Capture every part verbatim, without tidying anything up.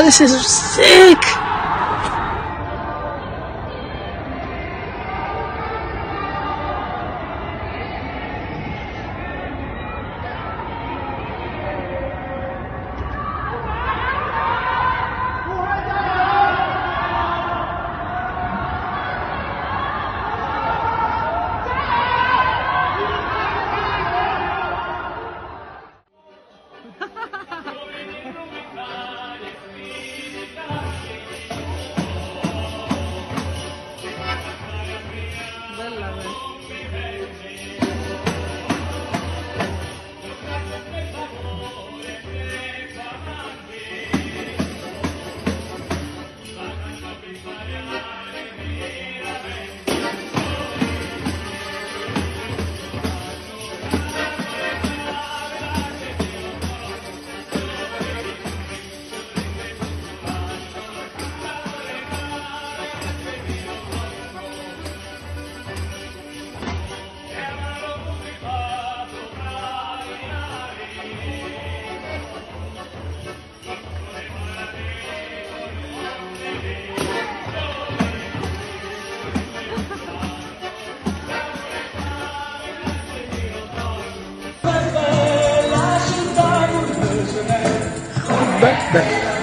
this is sick! Beh.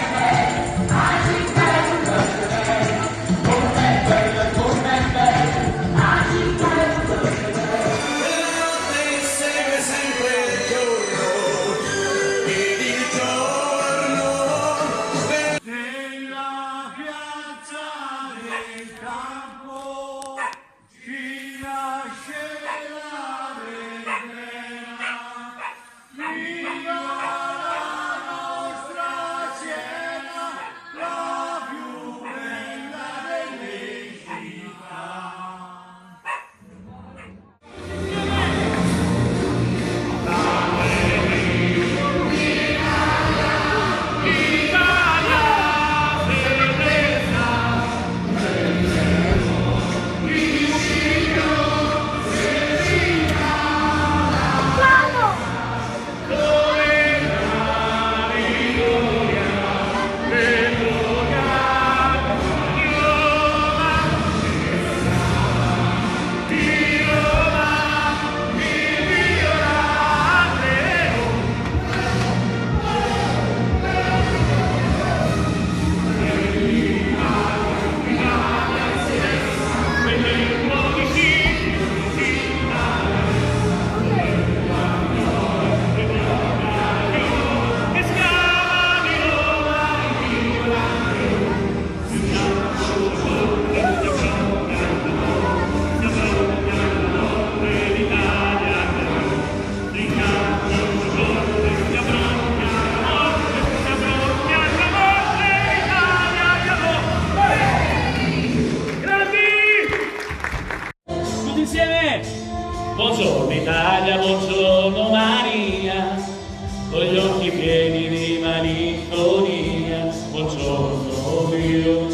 Buongiorno Italia, buongiorno Maria, con gli occhi pieni di malinconia. Buongiorno Dio,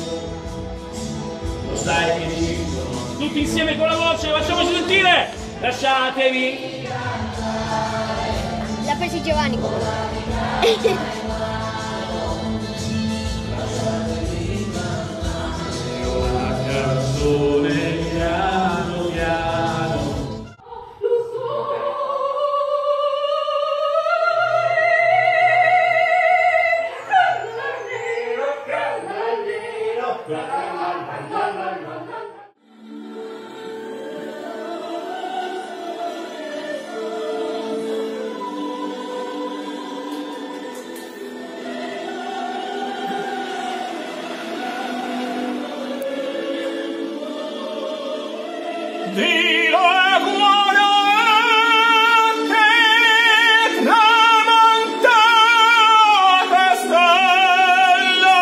lo sai che ci sono. Tutti insieme con la voce, facciamoci sentire. Lasciatevi. La pensi Giovanni. Una canzone piano piano. Dio è buono che tramontate stelle,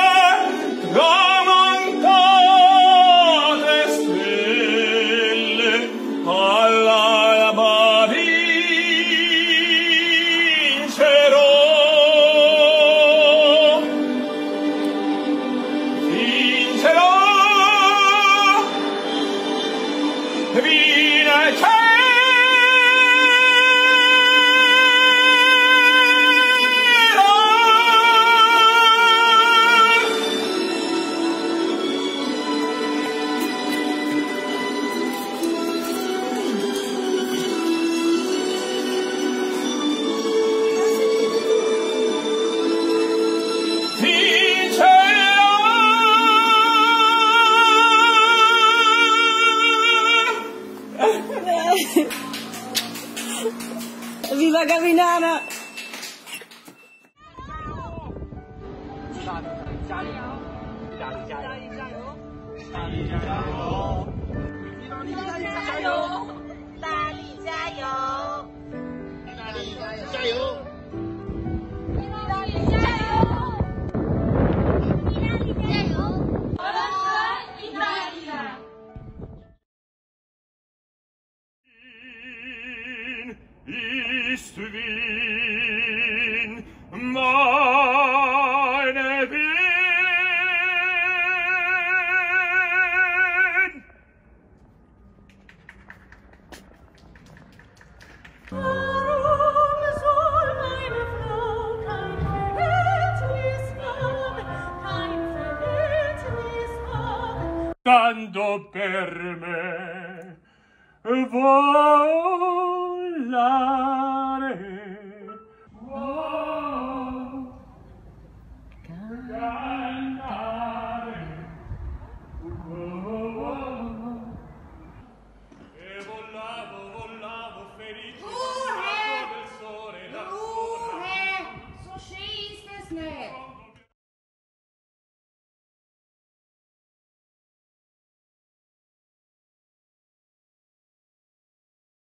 tramontate stelle, all'alba vincerò, vincerò. Viva! la Gavinana! Ist Wien meine Wien? Warum soll meine Frau kein Verhältnis haben, kein Verhältnis haben? Quando per me volare, oh, cantare, oh, oh, oh. E volavo, volavo felice Ruhe! del sole lassù. Ruhe! So schießt es nicht!